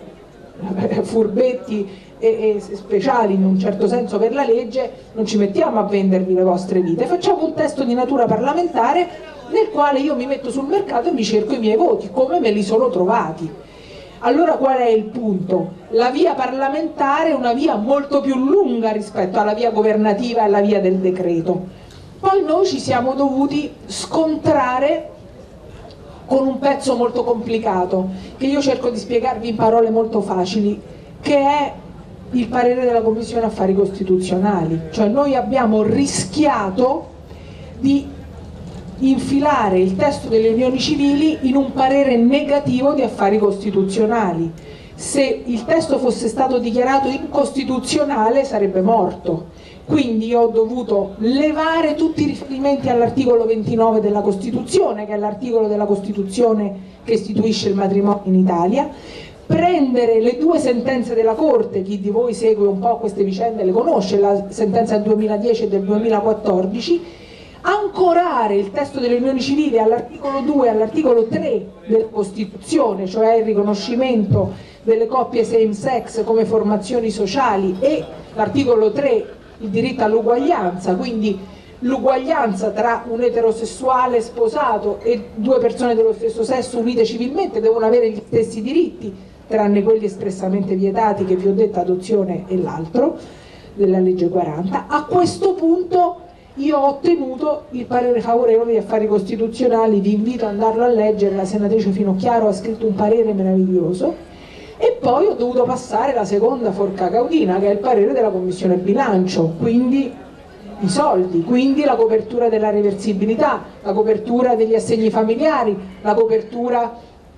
S2: furbetti e speciali in un certo senso per la legge, non ci mettiamo a vendervi le vostre vite, facciamo un testo di natura parlamentare nel quale io mi metto sul mercato e mi cerco i miei voti, come me li sono trovati. Allora qual è il punto? La via parlamentare è una via molto più lunga rispetto alla via governativa e alla via del decreto. Poi noi ci siamo dovuti scontrare con un pezzo molto complicato, che io cerco di spiegarvi in parole molto facili, che è il parere della Commissione Affari Costituzionali. Cioè noi abbiamo rischiato di infilare il testo delle unioni civili in un parere negativo di affari costituzionali. Se il testo fosse stato dichiarato incostituzionale sarebbe morto. Quindi io ho dovuto levare tutti i riferimenti all'articolo 29 della Costituzione, che è l'articolo della Costituzione che istituisce il matrimonio in Italia, prendere le 2 sentenze della Corte, chi di voi segue un po' queste vicende le conosce, la sentenza del 2010 e del 2014, ancorare il testo delle unioni civili all'articolo 2 e all'articolo 3 della Costituzione, cioè il riconoscimento delle coppie same sex come formazioni sociali, e l'articolo 3 il diritto all'uguaglianza, quindi l'uguaglianza tra un eterosessuale sposato e 2 persone dello stesso sesso unite civilmente devono avere gli stessi diritti, tranne quelli espressamente vietati che vi ho detto, adozione e l'altro, della legge 40. A questo punto io ho ottenuto il parere favorevole di affari costituzionali, vi invito ad andarlo a leggere, la senatrice Finocchiaro ha scritto un parere meraviglioso, e poi ho dovuto passare la seconda forca caudina, che è il parere della Commissione Bilancio, quindi i soldi, quindi la copertura della reversibilità, la copertura degli assegni familiari, la copertura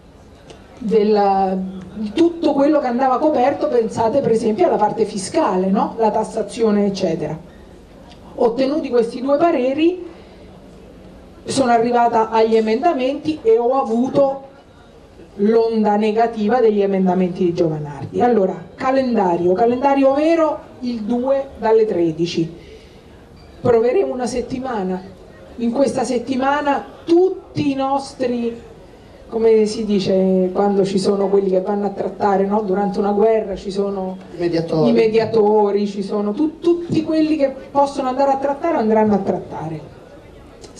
S2: di tutto quello che andava coperto. Pensate per esempio alla parte fiscale, no? La tassazione eccetera. Ottenuti questi 2 pareri sono arrivata agli emendamenti e ho avuto l'onda negativa degli emendamenti di Giovanardi. Allora, calendario vero il 2 dalle 13, proveremo una settimana, in questa settimana tutti i nostri, come si dice quando ci sono quelli che vanno a trattare, no? Durante una guerra ci sono i mediatori, ci sono tutti quelli che possono andare a trattare andranno a trattare.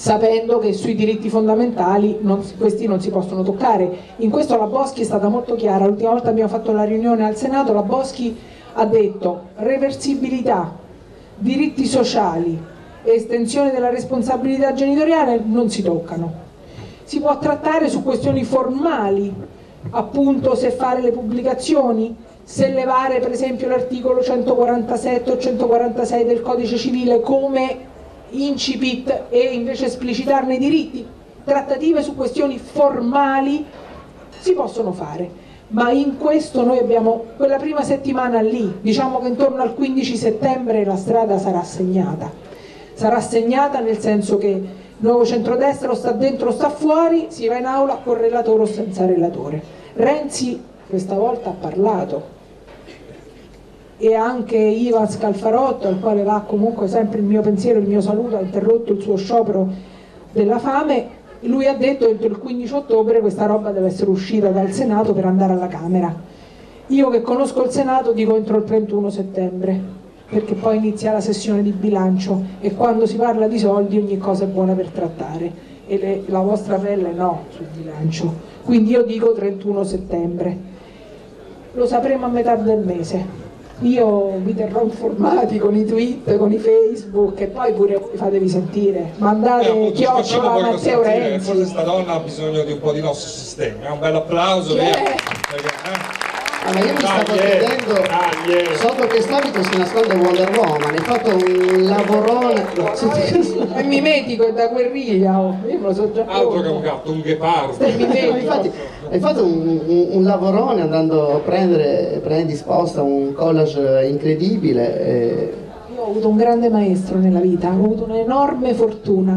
S2: sapendo che sui diritti fondamentali questi non si possono toccare. In questo la Boschi è stata molto chiara. L'ultima volta abbiamo fatto la riunione al Senato, la Boschi ha detto reversibilità, diritti sociali, estensione della responsabilità genitoriale non si toccano. Si può trattare su questioni formali, appunto se fare le pubblicazioni, se levare per esempio l'articolo 147 o 146 del codice civile come incipit e invece esplicitarne i diritti. Trattative su questioni formali si possono fare, ma in questo noi abbiamo quella prima settimana lì, diciamo che intorno al 15 settembre la strada sarà segnata nel senso che il nuovo centrodestra o sta dentro o sta fuori, si va in aula con relatore o senza relatore. Renzi questa volta ha parlato, e anche Ivan Scalfarotto, al quale va comunque sempre il mio pensiero, il mio saluto, ha interrotto il suo sciopero della fame. Lui ha detto che entro il 15 ottobre questa roba deve essere uscita dal Senato per andare alla Camera. Io che conosco il Senato dico entro il 31 settembre, perché poi inizia la sessione di bilancio e quando si parla di soldi ogni cosa è buona per trattare e la vostra pelle no sul bilancio. Quindi io dico 31 settembre. Lo sapremo a metà del mese. Io vi terrò informati con i tweet, con i Facebook e poi pure fatevi sentire. Mandate chiocciola Matteo Renzi.
S3: Forse sta donna ha bisogno di un po' di nostro sistema. Un bel applauso. Via.
S1: Allora io mi stavo chiedendo sotto che stabito si nasconde Wonder Woman, hai fatto un lavorone.
S2: È mimetico, è da guerriglia, io me lo so già.
S3: Altro che un gatto, un ghepardo.
S1: Infatti hai fatto un lavorone andando a prendere disposta un collage incredibile.
S2: Io ho avuto un grande maestro nella vita, ho avuto un'enorme fortuna.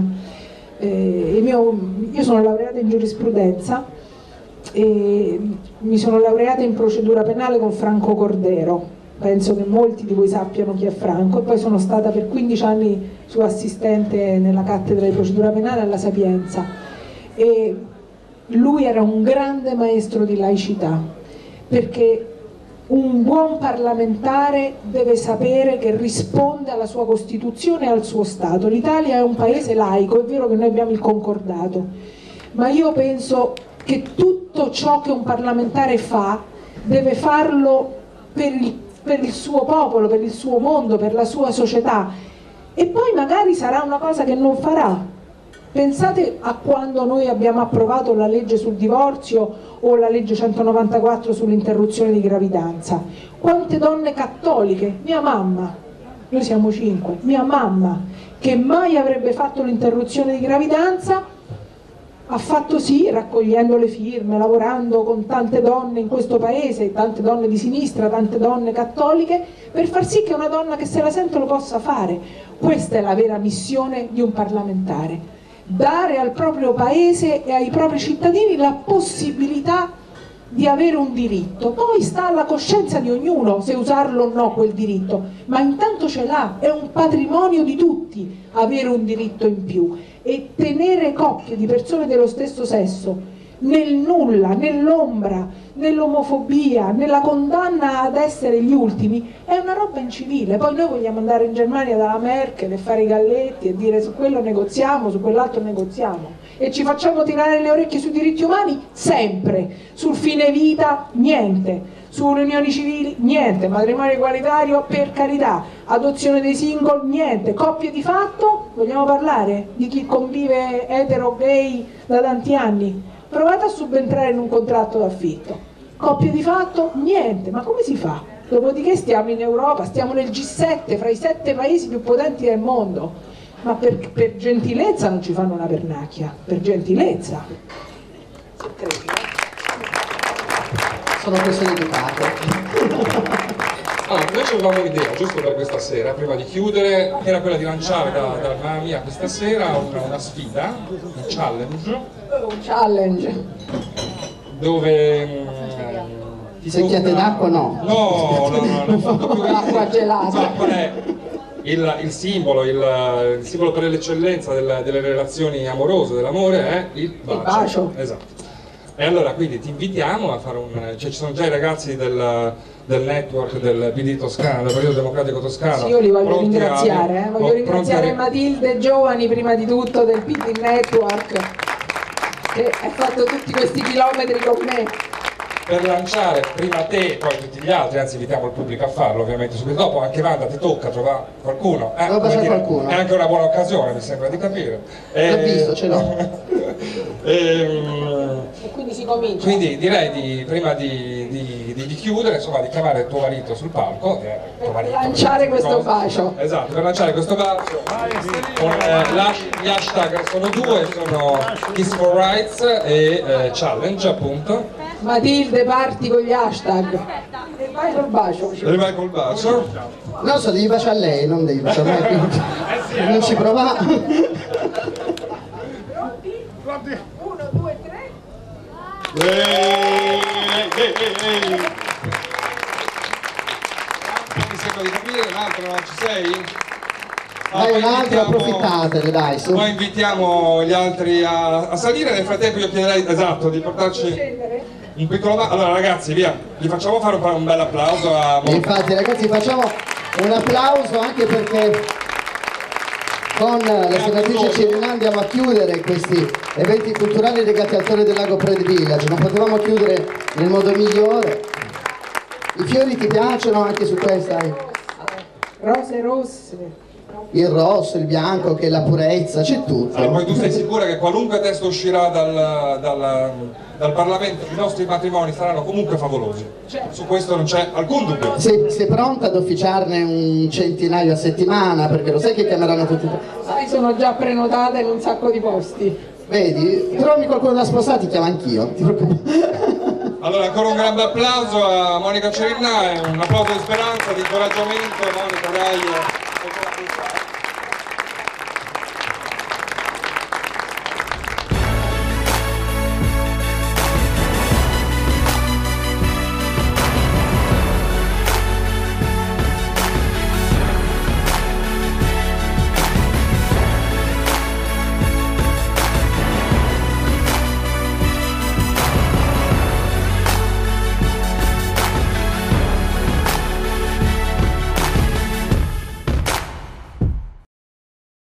S2: Io sono laureata in giurisprudenza e mi sono laureata in procedura penale con Franco Cordero, penso che molti di voi sappiano chi è Franco, e poi sono stata per 15 anni sua assistente nella cattedra di procedura penale alla Sapienza e lui era un grande maestro di laicità, perché un buon parlamentare deve sapere che risponde alla sua Costituzione e al suo Stato. L'Italia è un paese laico, è vero che noi abbiamo il concordato, ma io penso che tutto ciò che un parlamentare fa deve farlo per il suo popolo, per il suo mondo, per la sua società, e poi magari sarà una cosa che non farà. Pensate a quando noi abbiamo approvato la legge sul divorzio o la legge 194 sull'interruzione di gravidanza. Quante donne cattoliche, mia mamma, noi siamo 5, mia mamma, che mai avrebbe fatto l'interruzione di gravidanza, ha fatto sì, raccogliendo le firme, lavorando con tante donne in questo paese, tante donne di sinistra, tante donne cattoliche, per far sì che una donna che se la sente lo possa fare. Questa è la vera missione di un parlamentare: dare al proprio paese e ai propri cittadini la possibilità di avere un diritto. Poi sta alla coscienza di ognuno se usarlo o no quel diritto, ma intanto ce l'ha, è un patrimonio di tutti avere un diritto in più. E tenere coppie di persone dello stesso sesso nel nulla, nell'ombra, nell'omofobia, nella condanna ad essere gli ultimi, è una roba incivile. Poi noi vogliamo andare in Germania dalla Merkel e fare i galletti e dire su quello negoziamo, su quell'altro negoziamo, e ci facciamo tirare le orecchie sui diritti umani sempre, sul fine vita niente, sulle unioni civili niente, matrimonio egualitario per carità, adozione dei single niente, coppie di fatto, vogliamo parlare di chi convive etero gay da tanti anni? Provate a subentrare in un contratto d'affitto, coppie di fatto niente, ma come si fa? Dopodiché stiamo in Europa, stiamo nel G7, fra i 7 paesi più potenti del mondo, ma per gentilezza non ci fanno una pernacchia, per gentilezza.
S1: Sono persone educate.
S3: Allora, noi avevamo un'idea, giusto per questa sera, prima di chiudere, che era quella di lanciare da mamma mia questa sera una sfida, un challenge, dove
S1: secchiate d'acqua no?
S3: No, molto più
S2: acqua gelata.
S3: Qual è il simbolo per l'eccellenza delle relazioni amorose, dell'amore, è il bacio. Esatto. E allora quindi ti invitiamo a fare cioè ci sono già i ragazzi del network del PD Toscana, del Partito Democratico Toscano.
S2: Sì, io li voglio ringraziare, voglio ringraziare Matilde Giovani prima di tutto del PD Network, che ha fatto tutti questi chilometri con me.
S3: Per lanciare prima te, poi tutti gli altri, anzi invitiamo il pubblico a farlo ovviamente subito dopo, anche Wanda ti tocca trovare qualcuno,
S1: qualcuno.
S3: È anche una buona occasione, mi sembra di capire.
S1: L'ho visto, ce l'ho.
S2: E quindi si comincia.
S3: Quindi direi prima di chiudere, insomma, di chiamare tuo marito sul palco, tuo marito,
S2: lanciare questo bacio.
S3: Esatto, per lanciare questo bacio con gli hashtag sono due, sono Kiss for Rights e Challenge appunto.
S2: Matilde, parti con gli hashtag e vai col bacio.
S3: E vai col bacio.
S1: Non so, devi baciare a lei, non devi baciare a me, quindi non ci provare.
S2: 1, 2, 3.
S3: Mi sembra di capire, un altro non ci sei?
S1: Dai, un altro, approfittatene, dai, su.
S3: Poi invitiamo gli altri a salire, nel frattempo io chiederei, esatto, di portarci un piccolo... Allora ragazzi, via, gli facciamo fare un bel applauso a...
S1: E infatti ragazzi facciamo un applauso anche perché con la senatrice Cirinà andiamo a chiudere questi eventi culturali legati al Torre del Lago Pride Village, non potevamo chiudere nel modo migliore. I fiori ti piacciono anche su questa?
S2: Rose rosse.
S1: Il rosso, il bianco, che è la purezza, c'è tutto.
S3: Allora, poi tu sei sicura che qualunque testo uscirà dal Parlamento, i nostri matrimoni saranno comunque favolosi? Su questo non c'è alcun dubbio.
S1: Sei pronta ad officiarne un centinaio a settimana? Perché lo sai che chiameranno tutti.
S2: Sai, sono già prenotate in un sacco di posti.
S1: Vedi, trovi qualcuno da sposare, ti chiamo anch'io.
S3: Allora ancora un grande applauso a Monica Cerinà e un applauso di speranza, di incoraggiamento. Monica, dai.